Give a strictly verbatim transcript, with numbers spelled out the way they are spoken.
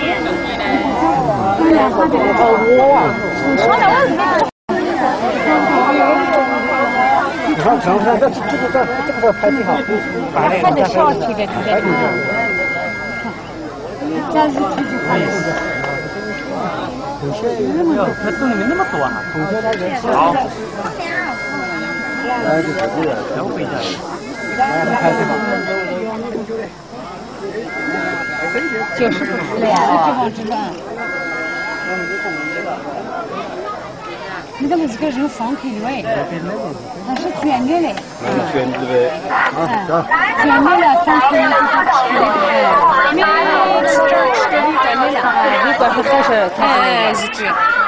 你看，看看这这个这这个拍挺好， 拍的少一点，拍的这样是出去拍的。 哟，这洞里面那么多哈！好。哎，这是这个，全部背下来。拍这个。 就是不是的呀，这地方知道。你怎么是个人放开的喂？它是卷的嘞。 卷子呗。 啊，卷的了，放开了就是吃的。没吃这儿吃的，卷的了。你管是还是？哎，是这。